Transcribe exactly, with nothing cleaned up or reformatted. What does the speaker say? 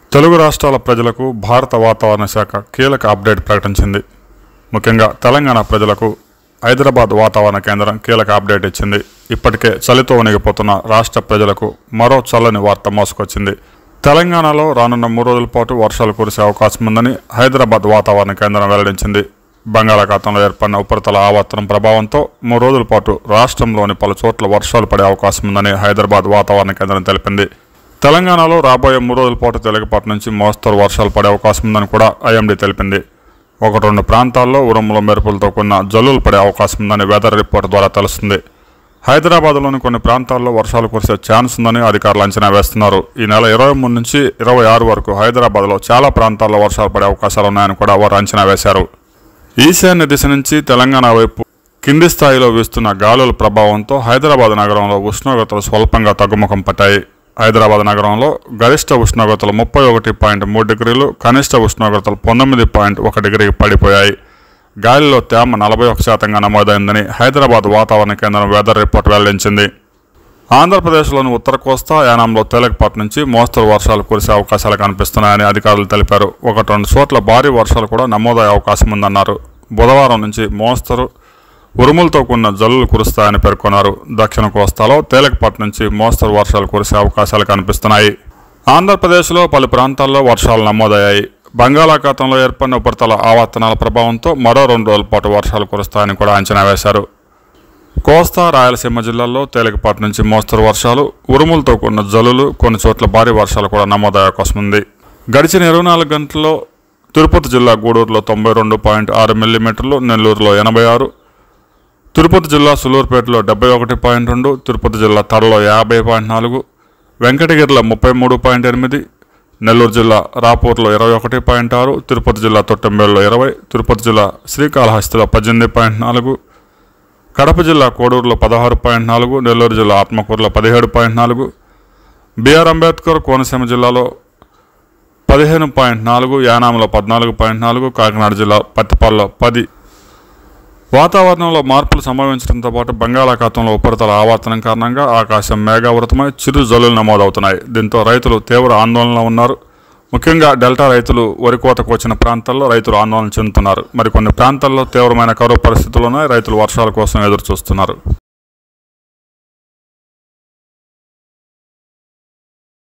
తెలుగు రాష్ట్రాల ప్రజలకు భారత వాతావరణ శాఖ కీలక అప్డేట్ ప్రకటించింది. ముఖ్యంగా తెలంగాణ ప్రజలకు హైదరాబాద్ వాతావరణ కేంద్రం కీలక అప్డేట్ ఇచ్చింది. ఇప్పటికే చలితో వణిగిపోతున్న రాష్ట్ర ప్రజలకు మరో చల్లని వార్త మోసుకొచ్చింది. తెలంగాణలో రానున్న మూడు రోజుల పాటు వర్షాలు కురిసే అవకాశం ఉందని హైదరాబాద్ వాతావరణ కేంద్రం వెల్లడించింది. బంగాళాఖాతంలో ఏర్పడిన ఉపరితల ఆవర్తనం ప్రభావంతో మూడు రోజుల పాటు రాష్ట్రంలోని పలు చోట్ల వర్షాలు పడే అవకాశం ఉందని హైదరాబాద్ వాతావరణ కేంద్రం తెలిపింది. తెలంగాణలో రాబోయే మూడు రోజుల పాటు తేలికపాటి నుంచి మోస్తరు వర్షాలు పడే అవకాశం ఉందని కూడా ఐఎండీ తెలిపింది. ఒకటి రెండు ప్రాంతాల్లో ఉరుముల మెరుపులతో కూడిన జల్లులు పడే అవకాశం ఉందని వెదర్ రిపోర్ట్ ద్వారా తెలుస్తుంది. హైదరాబాద్లోని కొన్ని ప్రాంతాల్లో వర్షాలు కురిసే ఛాన్స్ ఉందని అధికారులు అంచనా వేస్తున్నారు. ఈ నెల ఇరవై మూడు నుంచి ఇరవై ఆరు వరకు హైదరాబాద్లో చాలా ప్రాంతాల్లో వర్షాలు పడే అవకాశాలు ఉన్నాయని కూడా వారు అంచనా వేశారు. ఈశాన్య దిశ నుంచి తెలంగాణ వైపు కింది స్థాయిలో వీస్తున్న గాలుల ప్రభావంతో హైదరాబాద్ నగరంలో ఉష్ణోగ్రతలు స్వల్పంగా తగ్గుముఖం పట్టాయి. హైదరాబాద్ నగరంలో గరిష్ట ఉష్ణోగ్రతలు ముప్పై ఒకటి పాయింట్ మూడు డిగ్రీలు, కనిష్ట ఉష్ణోగ్రతలు పంతొమ్మిది పాయింట్ ఒక డిగ్రీకి పడిపోయాయి. గాలిలో తేమ నలభై ఒక శాతంగా నమోదైందని హైదరాబాద్ వాతావరణ కేంద్రం వెదర్ రిపోర్ట్ వెల్లడించింది. ఆంధ్రప్రదేశ్లోని ఉత్తర కోస్తా, యానాంలో తేలికపాటి నుంచి మోస్తరు వర్షాలు కురిసే అవకాశాలు కనిపిస్తున్నాయని అధికారులు తెలిపారు. ఒకటి రెండు చోట్ల భారీ వర్షాలు కూడా నమోదయ్యే అవకాశం ఉందన్నారు. బుధవారం నుంచి మోస్తరు ఉరుములతో కూడిన జల్లులు కురుస్తాయని పేర్కొన్నారు. దక్షిణ కోస్తాలో తేలికపాటి నుంచి మోస్తరు వర్షాలు కురిసే అవకాశాలు కనిపిస్తున్నాయి. ఆంధ్రప్రదేశ్లో పలు ప్రాంతాల్లో వర్షాలు నమోదయ్యాయి. బంగాళాఖాతంలో ఏర్పడిన ఉపరితల ఆవర్తనాల ప్రభావంతో మరో రెండు రోజుల పాటు వర్షాలు కురుస్తాయని కూడా అంచనా వేశారు. కోస్తా, రాయలసీమ జిల్లాల్లో తేలికపాటి నుంచి మోస్తరు వర్షాలు, ఉరుములతో కూడిన జల్లులు, కొన్ని చోట్ల భారీ వర్షాలు కూడా నమోదయ్యే అవకాశం ఉంది. గడిచిన ఇరవై నాలుగు గంటల్లో తిరుపతి జిల్లా గూడూరులో తొంభై రెండు పాయింట్ ఆరు మిల్లీమీటర్లు, నెల్లూరులో ఎనభై ఆరు, తిరుపతి జిల్లా సులూరుపేటలో డెబ్బై ఒకటి పాయింట్ రెండు, తిరుపతి జిల్లా తడలో యాభై పాయింట్ నాలుగు, వెంకటగిరిలో ముప్పై మూడు పాయింట్ ఎనిమిది, నెల్లూరు జిల్లా రాపూర్లో ఇరవై ఒకటి పాయింట్ ఆరు, తిరుపతి జిల్లా తొట్టెంబేలులో ఇరవై, తిరుపతి జిల్లా శ్రీకాళహస్తిలో పద్దెనిమిది పాయింట్ నాలుగు, కడప జిల్లా కోడూరులో పదహారు పాయింట్ నాలుగు, నెల్లూరు జిల్లా ఆత్మకూరులో పదిహేడు పాయింట్ నాలుగు, బిఆర్ అంబేద్కర్ కోనసీమ జిల్లాలో పదిహేను పాయింట్ నాలుగు, యానాంలో పద్నాలుగు పాయింట్ నాలుగు, కాకినాడ జిల్లా పత్తిపాల్లో పది. వాతావరణంలో మార్పులు సంభవించడంతో పాటు బంగాళాఖాతంలో ఉపరితల ఆవర్తనం కారణంగా ఆకాశం మేఘావృతమై చిరు జల్లులు నమోదవుతున్నాయి. దీంతో రైతులు తీవ్ర ఆందోళనలో ఉన్నారు. ముఖ్యంగా డెల్టా రైతులు వరి కోతకు వచ్చిన ప్రాంతాల్లో రైతులు ఆందోళన చెందుతున్నారు. మరికొన్ని ప్రాంతాల్లో తీవ్రమైన కరువు పరిస్థితులు ఉన్నాయి. రైతులు వర్షాల కోసం ఎదురు చూస్తున్నారు.